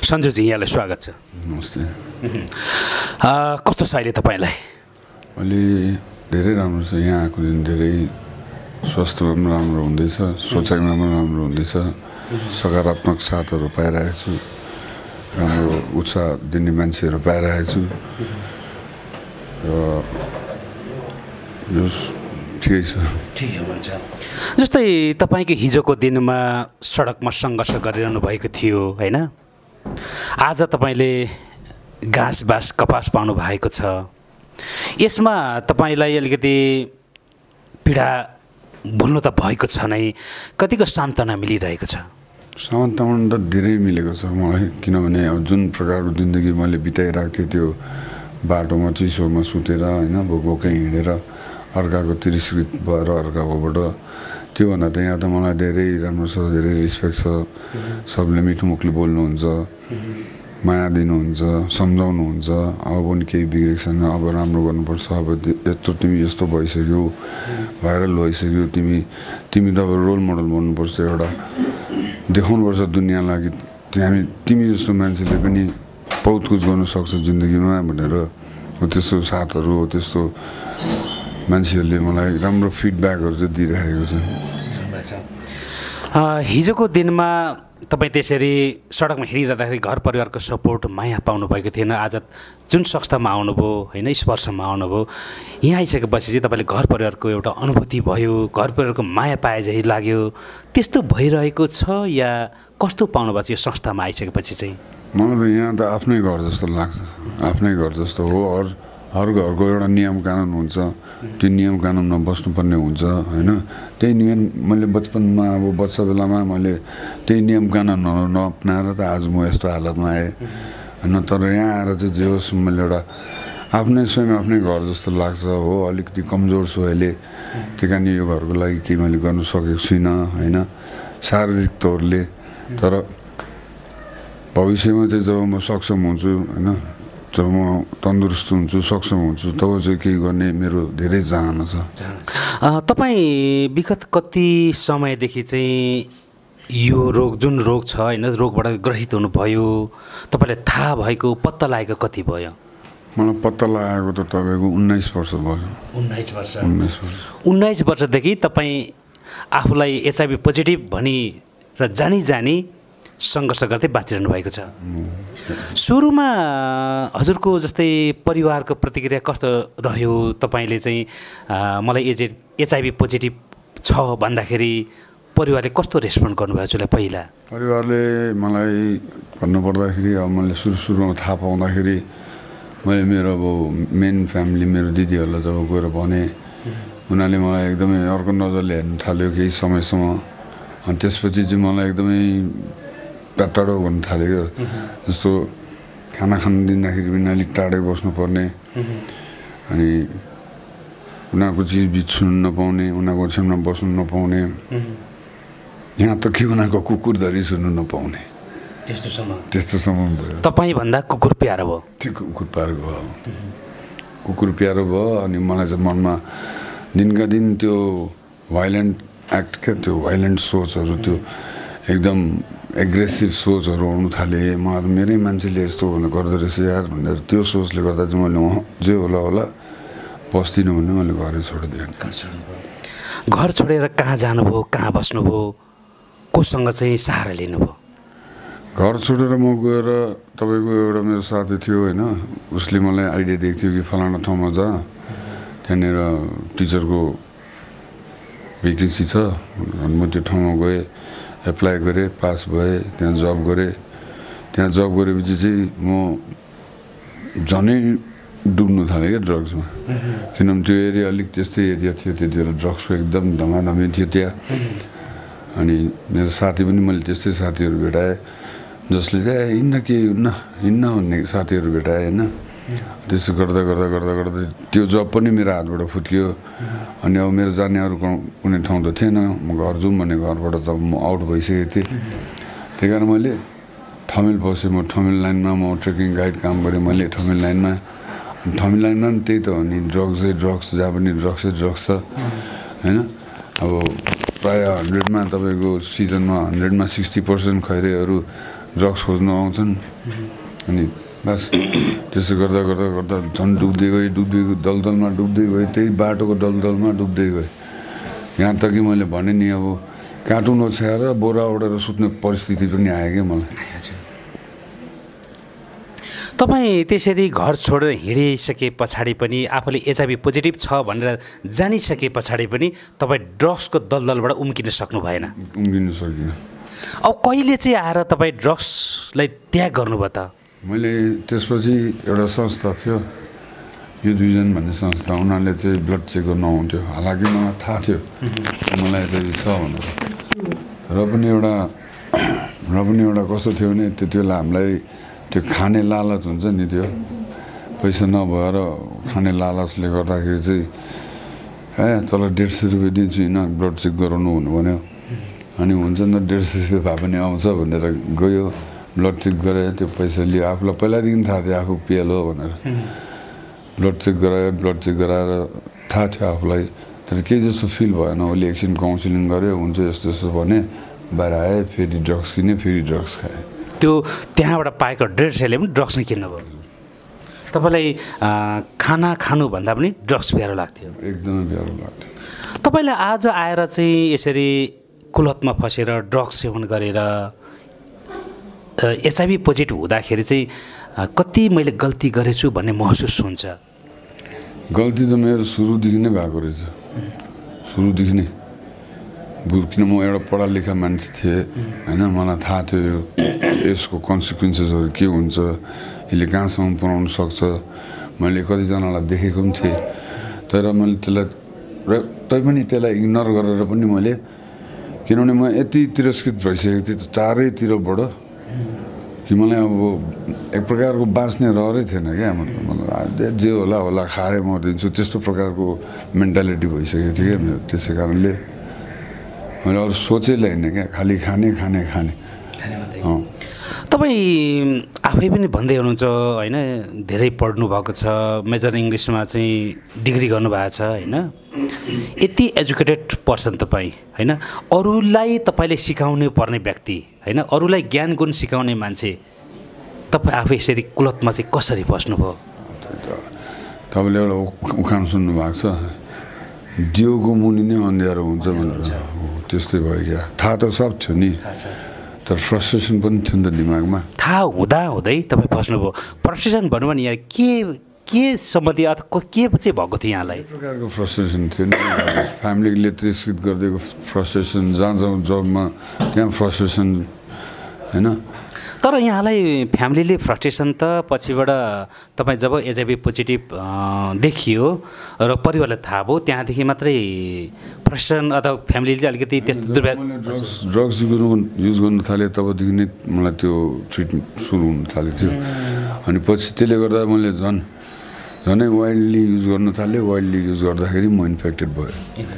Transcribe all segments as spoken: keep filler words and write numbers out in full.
सञ्जुजी यहाँलाई स्वागत छ। नमस्ते। कस्तो छ अहिले तपाईँलाई? अलि धेरै राम्रो छ। यहाँ आएको दिन धेरै स्वास्थ्यमा पनि राम्रो हुँदैछ, सोचाइमा पनि राम्रो हुँदैछ, सकारात्मक साथहरू पाइरहेको छु, राम्रो उत्साह दिने मान्छेहरू पाइरहेको छु र यो ठिकै छ। ठिकै हुन्छ। जस्तै तपाईँको हिजोको दिनमा सडकमा सङ्घर्ष गरिरहनु भएको थियो होइन, आज तपाईँले घाँस बाँस कपास पाउनु भएको छ। यसमा तपाईँलाई अलिकति पीडा भुल्नु त भएको छ नै, कतिको सान्त्वना मिलिरहेको छ? सान्त्वना त धेरै मिलेको छ मलाई, किनभने अब जुन प्रकारको जिन्दगी मैले बिताइरहेको थिएँ त्यो बाटोमा चिसोमा सुतेर होइन, भोक भोकै हिँडेर अर्काको तिरस्कृत भएर अर्काकोबाट, त्योभन्दा त यहाँ त मलाई धेरै राम्रो छ, धेरै रेस्पेक्ट छ। सबले मिठो मुखले बोल्नुहुन्छ, माया दिनुहुन्छ, सम्झाउनुहुन्छ, अब पनि केही बिग्रेको छैन, अब राम्रो गर्नुपर्छ, अब यत्रो तिमी यस्तो भइसक्यो, भाइरल भइसक्यो, तिमी तिमी त अब रोल मोडल बन्नुपर्छ, एउटा देखाउनुपर्छ दुनियाँलाई कि हामी तिमी जस्तो मान्छेले पनि बहुत कुछ गर्नु सक्छ जिन्दगीमा भनेर। हो त्यस्तो साथहरू, हो त्यस्तो मान्छेहरूले मलाई राम्रो फिडब्याकहरू चाहिँ दिइरहेको छ। हिजोको दिनमा तपाईँ त्यसरी सडकमा हिँडिरहँदाखेरि घर परिवारको सपोर्ट माया पाउनु भएको थिएन, आज जुन संस्थामा आउनुभयो होइन, स्पर्शमा आउनुभयो, यहाँ आइसकेपछि चाहिँ तपाईँले घर परिवारको एउटा अनुभूति भयो, घर परिवारको माया पाए जही लाग्यो, त्यस्तो भइरहेको छ या कस्तो पाउनु भएको छ यो संस्थामा आइसकेपछि चाहिँ? मलाई त यहाँ त आफ्नै घर जस्तो लाग्छ, आफ्नै घर जस्तो हो। हर हर घरको एउटा नियम कानुन हुन्छ, त्यो नियम कानुनमा बस्नुपर्ने हुन्छ होइन। त्यही नियम मैले बचपनमा अब बच्चा बेलामा मैले त्यही नियम कानुनहरू नअप्नाएर त आज म यस्तो हालतमा आएँ होइन। तर यहाँ आएर चाहिँ जे होस् मैले एउटा आफ्नै स्वयं आफ्नै घर जस्तो लाग्छ हो। अलिकति कमजोर छु अहिले, त्यही कारण यो घरको लागि केही मैले गर्नु सकेको छुइनँ होइन, शारीरिक तौरले। तर भविष्यमा चाहिँ जब म सक्षम हुन्छु होइन, जब म तन्दुरुस्त हुन्छु, सक्षम हुन्छु, तब चाहिँ केही गर्ने मेरो धेरै चाहना छ। तपाईँ विगत कति समयदेखि चाहिँ यो रोग जुन रोग छ होइन, रोगबाट ग्रसित हुनुभयो, तपाईँलाई थाहा भएको पत्ता लागेको कति भयो? मलाई पत्ता लागेको त तपाईँको उन्नाइस वर्ष भयो। उन्नाइस वर्ष उन्नाइस वर्ष उन्नाइस वर्षदेखि तपाईँ आफूलाई एचआइभी पोजिटिभ भनी र जानी जानी सङ्घर्ष गर्दै बाँचिरहनु भएको छ। सुरुमा हजुरको जस्तै परिवारको प्रतिक्रिया कस्तो रह्यो? तपाईँले चाहिँ मलाई एज एचआइभी पोजिटिभ छ भन्दाखेरि परिवारले कस्तो रेस्पोन्ड गर्नुभयो हजुरलाई? पहिला परिवारले मलाई भन्नुपर्दाखेरि अब मैले सुरु सुरुमा थाहा पाउँदाखेरि मैले मेरो अब मेन फ्यामिली मेरो दिदीहरूलाई जब गएर भने, उनीहरूले मलाई एकदमै अर्को नजरले हेर्नु थाल्यो केही समयसम्म। अनि त्यसपछि चाहिँ मलाई एकदमै टाढो गर्नु थाल्यो क्या। जस्तो खाना खानु दिँदाखेरि पनि अलिक टाढै बस्नुपर्ने, अनि उनीहरूको चिज बिच छुनु नपाउने, उनीहरूको छेउमा बस्नु नपाउने, यहाँ त के उनीहरूको कुकुर धरी सुन्नु नपाउने, त्यस्तोसम्म त्यस्तोसम्म भयो। तपाईँभन्दा कुकुर प्यारो भयो? त्यो कुकुर प्यारो भयो, कुकुर प्यारो भयो। अनि मलाई चाहिँ मनमा दिनका दिन त्यो भाइलेन्ट एक्ट क्या, त्यो भाइलेन्ट सोचहरू, त्यो एकदम एग्रेसिभ सोचहरू आउनु थाले। म मेरै मान्छेले यस्तो गर्दो रहेछ यार भनेर त्यो सोचले गर्दा चाहिँ मैले जे होला होला बस्दिनँ भने मैले घरै छोडिदिएँ। घर छोडेर कहाँ जानुभयो, कहाँ बस्नुभयो, कोसँग चाहिँ सहारा लिनुभयो? घर छोडेर म गएर तपाईँको एउटा मेरो साथी थियो होइन, उसले मलाई आइडिया दिएको थियो कि फलाना ठाउँमा जा, त्यहाँनिर टिचरको भेकेन्सी छ। अनि म त्यो ठाउँमा गएँ, एप्लाई गरेँ, पास भएँ, त्यहाँ जब गरेँ। त्यहाँ जब गरेपछि चाहिँ म झनै डुब्नु थालेँ क्या ड्रग्समा, किनभने त्यो एरिया अलिक त्यस्तै एरिया थियो त्यति बेला, ड्रग्सको एकदम धमाधमी थियो त्यहाँ। अनि मेरो साथी पनि मैले त्यस्तै साथीहरू भेटाएँ जसले चाहिँ हिँड्न के हुन्न हिँड्न भन्ने साथीहरू भेटाएँ होइन। त्यसो गर्दा गर्दा गर्दा गर्दा त्यो जब पनि मेरो हातबाट फुत्कियो। अनि अब मेरो जाने अरू कुनै ठाउँ त थिएन, म घर जाउँ भने घरबाट त म आउट भइसकेको थिएँ। त्यही कारण मैले ठमेल बसेँ। म ठमेल लाइनमा म ट्रेकिङ गाइड काम गरेँ मैले ठमेल लाइनमा। ठमेल लाइनमा पनि त्यही त हो नि, ड्रग्सै ड्रग्स, जहाँ पनि ड्रग्सै ड्रग्स छ होइन। अब प्रायः हन्ड्रेडमा तपाईँको सिजनमा हन्ड्रेडमा सिक्सटी पर्सेन्ट खैरेहरू ड्रग्स खोज्न आउँछन् अनि बस त्यसो गर्दा गर्दा गर्दा झन् डुब्दै गएँ डुब्दै दलदलमा डुब्दै गएँ त्यही बाटोको दलदलमा डुब्दै गएँ यहाँ त कि मैले भने नि अब कार्टुन ओछ्याएर बोरा ओढेर सुत्ने परिस्थिति पनि आयो क्या मलाई तपाईँ त्यसरी घर छोडेर हिँडिसके पछाडि पनि आफूले एचआइभी पोजिटिभ छ भनेर जानिसके पछाडि पनि तपाईँ ड्रग्सको दलदलबाट उम्किन सक्नु भएन उम्किन सकिनँ अब कहिले चाहिँ आएर तपाईँ ड्रग्सलाई त्याग गर्नुभयो त मैले त्यसपछि एउटा संस्था थियो युथ भिजन भन्ने संस्था उनीहरूले चाहिँ ब्लड चेक गर्न आउँथ्यो हालाकि मलाई थाहा थियो मलाई एचआइभी छ भनेर र पनि एउटा र पनि एउटा कस्तो थियो भने त्यति बेला हामीलाई त्यो खाने लालच हुन्छ नि त्यो पैसा नभएर खाने लालचले गर्दाखेरि चाहिँ ए तँलाई डेढ सय रुपियाँ दिन्छु होइन ब्लड चेक गराउनु भन्यो अनि हुन्छ नि त डेढ सय रुपियाँ भए पनि आउँछ भनेर गयो ब्लड चेक गरायो त्यो पैसा लियो आफूलाई पहिलादेखि थाहा थियो आफू पिएल हो भनेर ब्लड चेक गरायो ब्लड चेक गराएर थाहा थियो आफूलाई तर केही जस्तो फिल भएन उसले एकछिन काउन्सिलिङ गर्यो हुन्छ यस्तो यस्तो भने बाहिर आएँ फेरि ड्रग्स किनेँ फेरि ड्रग्स खाएँ त्यो त्यहाँबाट पाएको डेढ सयले पनि ड्रग्स नै किन्नुभयो तपाईँलाई खाना खानुभन्दा पनि ड्रग्स प्यारो लाग्थ्यो एकदमै प्यारो लाग्थ्यो तपाईँलाई आज आएर चाहिँ यसरी कुलतमा फसेर ड्रग्स सेवन गरेर एचआइभी पोजिटिभ हुँदाखेरि चाहिँ कति मैले गल्ती गरेछु भन्ने महसुस हुन्छ गल्ती त मेरो सुरुदेखि नै भएको रहेछ सुरुदेखि नै किन म एउटा पढा लेखा मान्छे थिएँ होइन मलाई थाहा थियो यसको कन्सिक्वेन्सेसहरू के हुन्छ यसले कहाँसम्म पुऱ्याउन सक्छ मैले कतिजनालाई देखेको पनि थिएँ तर मैले त्यसलाई र तैपनि त्यसलाई इग्नोर गरेर पनि मैले किनभने म यति तिरस्कृत भइसकेको थिएँ चारैतिरबाट कि मलाई अब एक प्रकारको बाँच्ने रहरै थिएन क्या मतलब जे होला होला खाएँ म दिन्छु त्यस्तो प्रकारको मेन्टालिटी भइसकेको थियो क्या मेरो त्यसै कारणले मैले अरू सोचेलाई होइन क्या खालि खाने खाने खाने तपाईँ आफै पनि भन्दै हुनुहुन्छ होइन धेरै पढ्नु भएको छ मेजर इङ्ग्लिसमा चाहिँ डिग्री गर्नुभएको छ होइन यति एजुकेटेड पर्सन तपाईँ होइन अरूलाई तपाईँले सिकाउनु पर्ने व्यक्ति होइन अरूलाई ज्ञान गुण सिकाउने मान्छे तपाईँ आफै यसरी कुलतमा चाहिँ कसरी बस्नुभयो तपाईँले एउटा उखान सुन्नुभएको छ दियोको मुनि नै अँध्यारो हुन्छ भनेर त्यस्तै भयो क्या थाहा त सब थियो नि तर फ्रस्ट्रेसन पनि थियो नि त दिमागमा थाहा हुँदा हुँदै तपाईँ फस्नुभयो फ्रस्ट्रेसन भन्नु भने यहाँ के के सम्बन्धी अथवा के चाहिँ भएको थियो यहाँलाई प्रकारको फ्रस्ट्रेसन थियो नि फ्यामिलीले तिरस्कृत गरिदिएको फ्रस्ट्रेसन जहाँ जहाँ जबमा त्यहाँ फ्रस्ट्रेसन होइन तर यहाँलाई फ्यामिलीले फ्रस्ट्रेसन त पछिबाट तपाईँ जब एचआइभी पोजिटिभ देखियो र परिवारलाई थाहा भयो त्यहाँदेखि मात्रै फ्रस्ट्रेसन अथवा फ्यामिलीले चाहिँ अलिकति त्यस्तो ड्रग्स ड्रग्स युज गर्नु थालेँ तबदेखि नै मलाई त्यो ट्रिटमेन्ट सुरु हुन थालेको थियो अनि पछि त्यसले गर्दा मैले झन् झनै वाइल्डली युज गर्नु थालेँ वाइल्डली युज गर्दाखेरि म इन्फेक्टेड भयो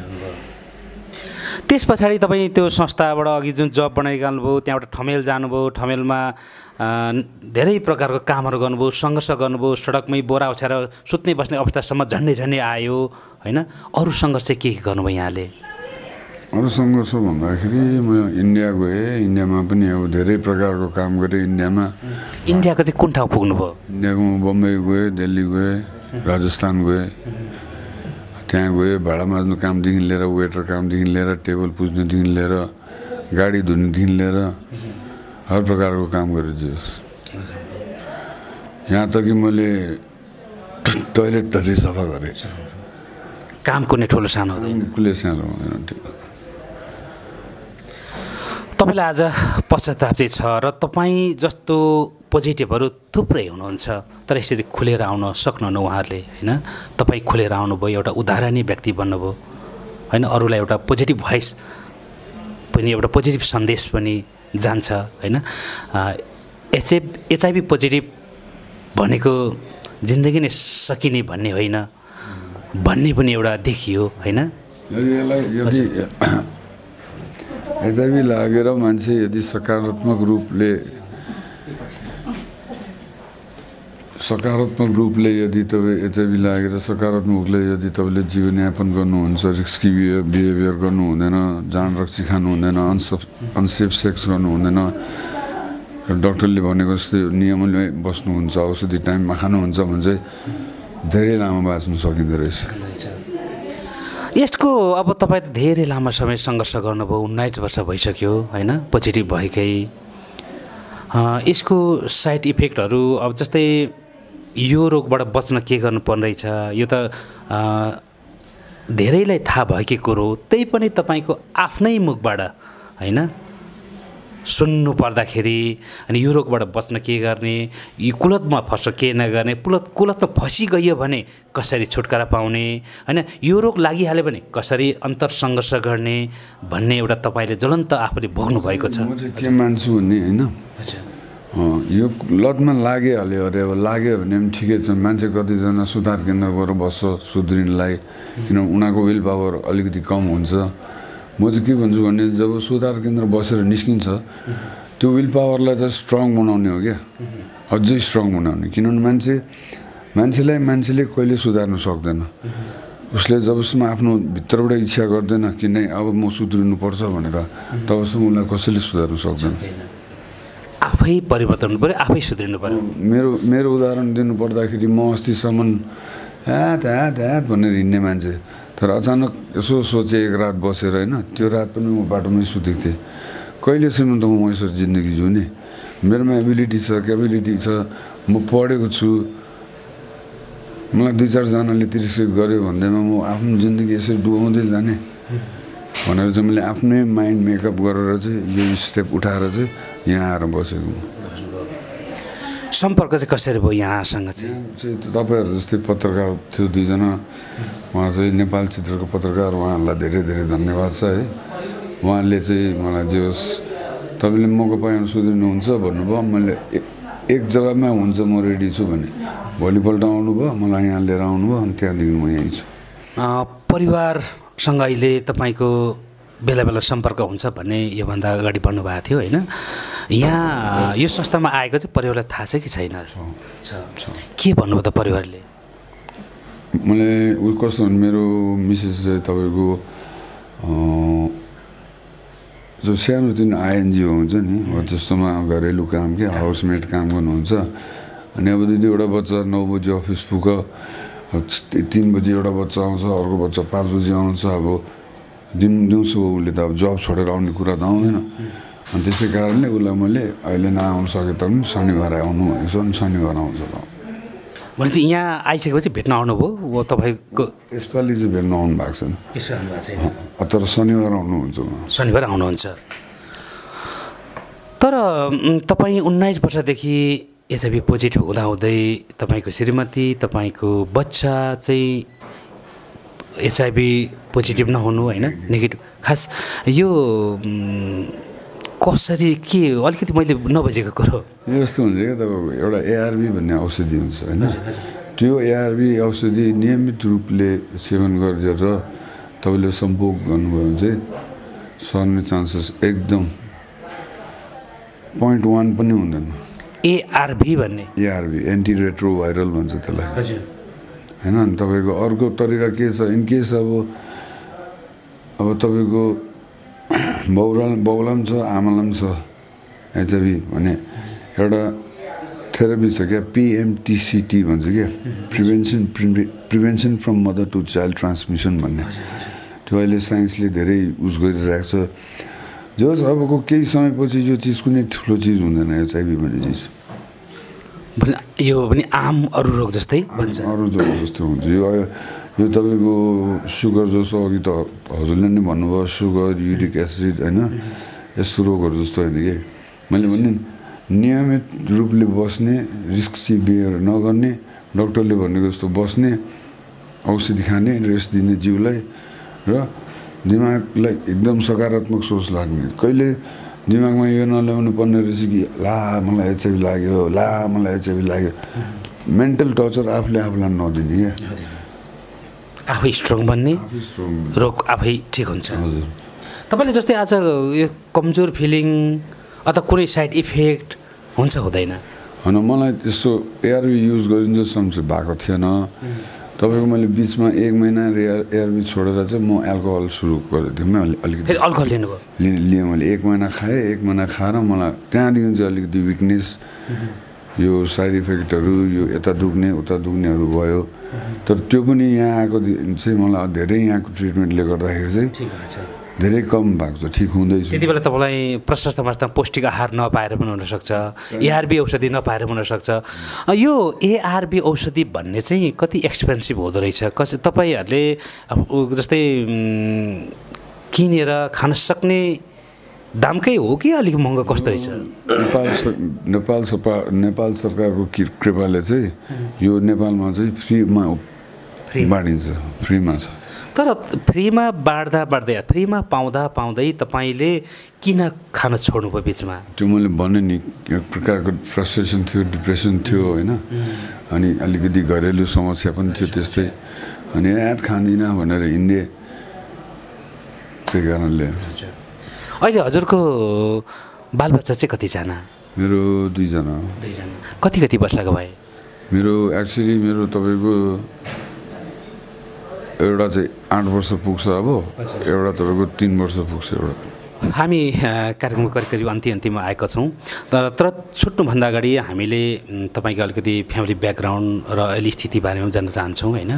त्यस पछाडि तपाईँ त्यो संस्थाबाट अघि जुन जब बनाइरहनुभयो त्यहाँबाट ठमेल जानुभयो ठमेलमा धेरै प्रकारको कामहरू गर्नुभयो सङ्घर्ष गर्नुभयो सडकमै बोरा ओछ्याएर सुत्ने बस्ने अवस्थासम्म झन्डै झन्डै आयो होइन अरू सङ्घर्ष के के गर्नुभयो यहाँले अरू सङ्घर्ष भन्दाखेरि म इन्डिया गएँ इन्डियामा पनि अब धेरै प्रकारको काम गरेँ इन्डियामा इन्डियाको चाहिँ कुन ठाउँ पुग्नुभयो इन्डियाको म बम्बई गएँ दिल्ली गएँ राजस्थान गएँ त्यहाँ गएँ भाडा माझ्नु कामदेखि लिएर वेटर कामदेखि लिएर टेबल पुज्नुदेखि लिएर गाडी धुनुदेखि लिएर हर प्रकारको काम गरेँ जे होस् यहाँ त कि मैले टोइलेट धरि सफा गरेँ काम कुनै ठुलो सानो हुँदैन कुनै सानो हुँदैन त्यो तपाईँलाई आज पश्चाताप चाहिँ छ र तपाईँ जस्तो पोजिटिभहरू थुप्रै हुनुहुन्छ तर यसरी खुलेर आउन सक्नुहुन्न उहाँहरूले होइन तपाईँ खुलेर आउनुभयो एउटा उदाहरणीय व्यक्ति बन्नुभयो होइन अरूलाई एउटा पोजिटिभ भोइस पनि एउटा पोजिटिभ सन्देश पनि जान्छ होइन एचए एचआइभी पोजिटिभ भनेको जिन्दगी नै सकिने भन्ने होइन भन्ने पनि एउटा देखियो होइन एचआइभी लागेर मान्छे यदि सकारात्मक रूपले सकारात्मक रूपले यदि तपाईँ एचआइभी लागेर सकारात्मक रूपले यदि तपाईँले जीवनयापन गर्नुहुन्छ रिस्की बिहेभियर गर्नु हुँदैन जाँड रक्सी खानु हुँदैन अनसेफ अनसेफ सेक्स गर्नु हुँदैन र डक्टरले भनेको जस्तै नियमले बस्नुहुन्छ औषधि टाइममा खानुहुन्छ भने चाहिँ धेरै लामो बाँच्नु सकिँदो रहेछ। यसको अब तपाईँ त धेरै लामो समय सङ्घर्ष गर्नुभयो, उन्नाइस वर्ष भइसक्यो होइन, पोजिटिभ भएकै। यसको साइड इफेक्टहरू अब जस्तै यो रोगबाट बच्न के गर्नुपर्ने रहेछ यो त धेरैलाई थाहा भएकै कुरो, त्यही पनि तपाईँको आफ्नै मुखबाट होइन सुन्नु पर्दाखेरि अनि यो रोगबाट बच्न के गर्ने, यो कुलतमा फस्न के नगर्ने, कुलत कुलतमा फसिगयो भने कसरी छुटकारा पाउने होइन, यो रोग लागिहाल्यो भने कसरी अन्तर सङ्घर्ष गर्ने भन्ने एउटा तपाईँले ज्वलन्त आफूले भोग्नु भएको छ। म चाहिँ के मान्छु भने होइन यो लतमा लागिहाल्यो अरे अब लाग्यो भने पनि ठिकै छ, मान्छे कतिजना सुधार केन्द्र गएर बस्छ सुध्रिनलाई, किनभने उनीहरूको विल पावर अलिकति कम हुन्छ। म चाहिँ के भन्छु भने जब सुधार केन्द्र बसेर निस्किन्छ त्यो विल पावरलाई चाहिँ स्ट्रङ बनाउने हो क्या, अझै स्ट्रङ बनाउने। किनभने मान्छे मान्छेलाई मान्छेले कहिले सुधार्नु सक्दैन, उसले जबसम्म आफ्नो भित्रबाट इच्छा गर्दैन कि नै अब म सुध्रिनुपर्छ भनेर तबसम्म उसलाई कसैले सुधार्नु सक्दैन। आफै परिवर्तन हुनु पऱ्यो, आफै सुध्रिनु पऱ्यो। मेरो मेरो उदाहरण दिनु पर्दाखेरि म अस्तिसम्म ह्यात ह्यात ह्यात भनेर हिँड्ने मान्छे, तर अचानक यसो सोचेँ एक रात बसेर होइन, त्यो रात पनि म बाटोमै सुतेको थिएँ। कहिलेसम्म त म यसरी जिन्दगी जिउने, मेरोमा एबिलिटी छ, क्यापेबिलिटी छ, म पढेको छु, मलाई दुई चारजनाले तिरस्कृत गर्यो भन्दैमा म आफ्नो जिन्दगी यसरी डुबाउँदै जाने भनेर चाहिँ मैले आफ्नै माइन्ड मेकअप गरेर चाहिँ यो स्टेप उठाएर चाहिँ यहाँ आएर बसेको। सम्पर्क चाहिँ कसरी भयो यहाँसँग चाहिँ? तपाईँहरू जस्तै पत्रकार थियो दुईजना, उहाँ चाहिँ नेपाल चित्रको पत्रकार, उहाँहरूलाई धेरै धेरै धन्यवाद छ है। उहाँले चाहिँ मलाई जे होस् तपाईँले मौका पाएर सुध्रिनुहुन्छ भन्नुभयो, मैले एक जग्गामा हुन्छ म रेडी छु भने भोलिपल्ट आउनुभयो, मलाई यहाँ लिएर आउनुभयो, अनि त्यहाँदेखि म यहीँ छु। परिवारसँग अहिले तपाईँको बेला बेला सम्पर्क हुन्छ भन्ने योभन्दा अगाडि भन्नुभएको थियो होइन, यहाँ यो संस्थामा आएको चाहिँ परिवारलाई थाहा छ कि छैन? के भन्नुभयो त परिवारले? मैले उयो कस्तो भने मेरो मिसेस चाहिँ तपाईँको जो सानोतिनो आइएनजिओ हुन्छ नि हो त्यस्तोमा घरेलु काम के हाउसमेट काम गर्नुहुन्छ। अनि अब दुई दुईवटा बच्चा नौ बजी अफिस पुग, तिन बजी एउटा बच्चा आउँछ, अर्को बच्चा पाँच बजी आउँछ। अब दिन दिउँसो उसले त अब जब छोडेर आउने कुरा त आउँदैन, अनि त्यसै कारणले उसलाई मैले अहिले नआउनु सके तापनि शनिबार आउनु भनेको छु, अनि शनिबार आउँछ ल। भनेपछि यहाँ आइसकेपछि भेट्न आउनुभयो वो तपाईँको? यसपालि चाहिँ भेट्न आउनु भएको छैन, तर शनिबार आउनुहुन्छ। शनिबार आउनुहुन्छ। तर तपाईँ उन्नाइस वर्षदेखि एचआइभी पोजिटिभ हुँदाहुँदै तपाईँको श्रीमती, तपाईँको बच्चा चाहिँ एचआइभी पोजिटिभ नहुनु होइन, नेगेटिभ, खास यो कसरी के अलिकति मैले नबुझेको कुरो यस्तो हुन्छ क्या तपाईँको एउटा एआरबी भन्ने औषधि हुन्छ होइन, त्यो एआरबी औषधि नियमित रूपले सेवन गरेर तपाईँले सम्भोग गर्नुभयो भने चाहिँ सर्ने चान्सेस एकदम पोइन्ट वान पनि हुँदैन। एआरबी भन्ने एआरबी एन्टी रेट्रो भाइरल भन्छ त्यसलाई होइन। अनि तपाईँको अर्को तरिका के छ, इनकेस अब अब तपाईँको बाउला बाउला पनि छ आमालाई पनि छ एचआइभी भने एउटा थेरापी छ क्या, पिएमटिसिटी भन्छ क्या, prevention prevention from mother to child transmission भन्ने। त्यो अहिले साइन्सले धेरै युज गरिरहेको छ। जो अबको केही समयपछि यो चिज कुनै ठुलो चिज हुँदैन एचआइभी भन्ने चिज। यो पनि आम अरू रोग जस्तै भन्छ, अरू रोग जस्तो हुन्छ यो। यो तपाईँको सुगर जस्तो अघि त हजुरले नै भन्नुभयो, सुगर, युरिक एसिड होइन, यस्तो रोगहरू जस्तो होइन कि। मैले भने नियमित रूपले बस्ने, रिस्क बिहेयर नगर्ने, डक्टरले भनेको जस्तो बस्ने, औषधि खाने, रेस्ट दिने जिउलाई, र दिमागलाई एकदम सकारात्मक सोच लाग्ने। कहिले दिमागमा यो नल्याउनु पर्ने रहेछ कि ला मलाई एचआइभी लाग्यो, ला मलाई एचआइभी लाग्यो। मेन्टल टर्चर आफूले आफूलाई नदिने क्या, आफै स्ट्रङ बन्ने, रोग आफै ठिक हुन्छ। हजुर, तपाईँले जस्तै आज यो कमजोर फिलिङ अथवा कुनै साइड इफेक्ट हुन्छ हुँदैन? होइन, मलाई त्यस्तो एआरबी युज गरिन्जेलसम्म चाहिँ भएको थिएन। तपाईँको मैले बिचमा एक महिना एआरबी छोडेर चाहिँ म एल्कोहल सुरु गरेको थिएँ अलिकति फेरि अल्कोहल लिनुभयो लिएँ मैले एक महिना खाएँ एक महिना खाएर मलाई त्यहाँदेखि चाहिँ अलिकति विकनेस यो साइड इफेक्टहरू यो यता दुख्ने उता दुख्नेहरू भयो तर त्यो पनि यहाँ आएको चाहिँ मलाई धेरै यहाँको ट्रिटमेन्टले गर्दाखेरि चाहिँ धेरै कम भएको छ ठिक हुँदैछ त्यति बेला तपाईँलाई प्रशस्त मात्रामा पौष्टिक आहार नपाएर पनि हुनसक्छ एआरबी औषधि नपाएर पनि हुनसक्छ यो एआरबी औषधि भन्ने चाहिँ कति एक्सपेन्सिभ हुँदो रहेछ कस तपाईँहरूले अब जस्तै किनेर खान सक्ने दामकै हो कि अलिक महँगो कस्तो रहेछ नेपाल नेपाल सरकार नेपाल सरकारको कृपाले चाहिँ यो नेपालमा चाहिँ फ्रीमा बाँडिन्छ फ्रीमा छ तर फ्रीमा बाँड्दा बाँड्दै फ्रीमा पाउँदा पाउँदै तपाईँले किन खान छोड्नुभयो बिचमा त्यो मैले भने नि एक प्रकारको फ्रस्ट्रेसन थियो डिप्रेसन थियो होइन अनि अलिकति घरेलु समस्या पनि थियो त्यस्तै अनि याद खाँदिनँ भनेर हिँडेँ त्यही कारणले अहिले हजुरको बालबच्चा चाहिँ कतिजना मेरो दुईजना दुईजना कति कति वर्षको भए मेरो एक्चुअली मेरो तपाईँको एउटा चाहिँ आठ वर्ष पुग्छ अब एउटा तपाईँको तिन वर्ष पुग्छ एउटा हामी कार्यक्रमको करिब करिब अन्त्य अन्त्यमा आएका छौँ तर तर छुट्नुभन्दा अगाडि हामीले तपाईँको अलिकति फ्यामिली ब्याकग्राउन्ड र अहिले स्थिति बारेमा जान्न चाहन्छौँ होइन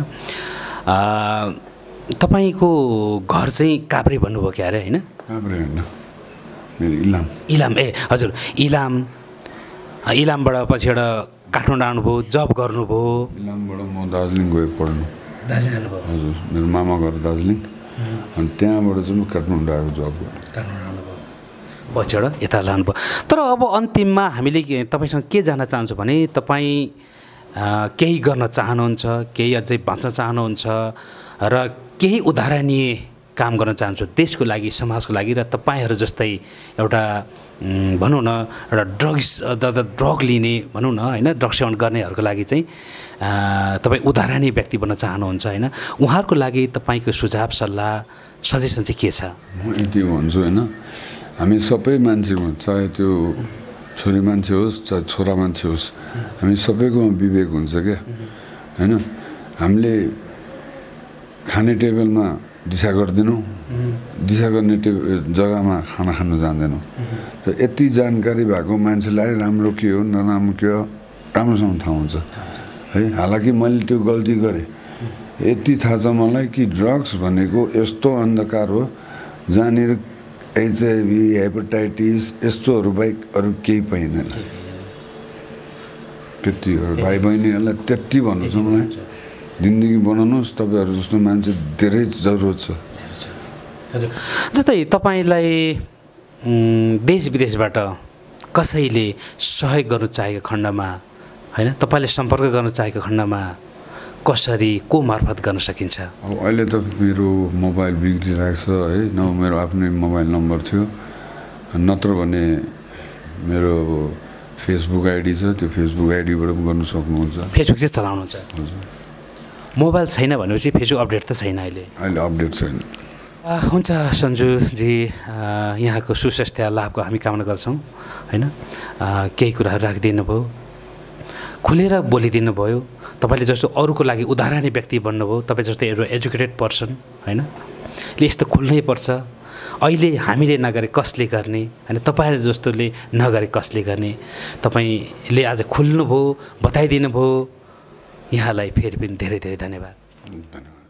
तपाईँको घर चाहिँ काभ्रे भन्नुभयो क्या अरे होइन काभ्रे होइन मेरो इलाम इलाम ए हजुर इलाम इलामबाट पछि एउटा काठमाडौँ आउनुभयो जब गर्नुभयो इलामबाट म दार्जिलिङ गएँ पढ्नु दार्जिलिङ आउनुभयो हजुर मेरो मामा घर दार्जिलिङ अनि त्यहाँबाट चाहिँ म काठमाडौँ आएको जब काठमाडौँ आउनुभयो पछिबाट यता लानुभयो तर अब अन्तिममा हामीले तपाईँसँग के जान्न चाहन्छौँ भने तपाईँ केही गर्न चाहनुहुन्छ केही अझै बाँच्न चाहनुहुन्छ र केही उदाहरणीय काम गर्न चाहन्छु देशको लागि समाजको लागि र तपाईँहरू जस्तै एउटा भनौँ न एउटा ड्रग्स ड्रग लिने भनौँ न होइन ड्रग सेवन गर्नेहरूको लागि चाहिँ तपाईँ उदाहरणीय व्यक्ति बन्न चाहनुहुन्छ होइन उहाँहरूको लागि तपाईँको सुझाव सल्लाह सजेसन चाहिँ के छ म यति भन्छु होइन हामी सबै मान्छेमा चाहे त्यो छोरी मान्छे होस् चाहे छोरा मान्छे होस् हामी सबैकोमा विवेक हुन्छ क्या होइन हामीले खाने टेबलमा दिशा गर्दैनौँ दिशा गर्ने टे जग्गामा खाना खानु जान्दैनौँ र यति जानकारी भएको मान्छेलाई राम्रो के हो नराम्रो के हो राम्रोसँग थाहा हुन्छ है हालाकि मैले त्यो गल्ती गरेँ यति थाहा छ मलाई कि ड्रग्स भनेको यस्तो अन्धकार हो जहाँनिर एचआइभी हेपाटाइटिस यस्तोहरू बाहेक अरू केही पाइँदैन त्यति हो भाइ बहिनीहरूलाई त्यति भन्नु छ मलाई जिन्दगी बनाउनुहोस् तपाईँहरू जस्तो मान्छे धेरै जरुरत छ हजुर जस्तै तपाईँलाई देश विदेशबाट कसैले सहयोग गर्नु चाहेको खण्डमा होइन तपाईँले सम्पर्क गर्न चाहेको खण्डमा कसरी को मार्फत गर्न सकिन्छ अब अहिले त मेरो मोबाइल बिग्रिरहेको छ है न मेरो आफ्नै मोबाइल नम्बर थियो नत्र भने मेरो फेसबुक आइडी छ त्यो फेसबुक आइडीबाट पनि गर्नु सक्नुहुन्छ फेसबुक चाहिँ चलाउनुहुन्छ हजुर मोबाइल छैन भनेपछि फेसबुक अपडेट त छैन अहिले अहिले अपडेट छैन हुन्छ सन्जुजी यहाँको सुस्वास्थ्य लाभको हामी कामना गर्छौँ होइन केही कुराहरू राखिदिनु भयो खुलेर बोलिदिनु भयो तपाईँले जस्तो अरूको लागि उदाहरणीय व्यक्ति बन्नुभयो तपाईँ जस्तो एउटा एजुकेटेड पर्सन होइन ले यस्तो खुल्नै पर्छ अहिले हामीले नगरे कसले गर्ने होइन तपाईँहरू जस्तोले नगरे कसले गर्ने तपाईँले आज खुल्नुभयो बताइदिनु भयो यहाँलाई फेरि पनि धेरै धेरै धन्यवाद धन्यवाद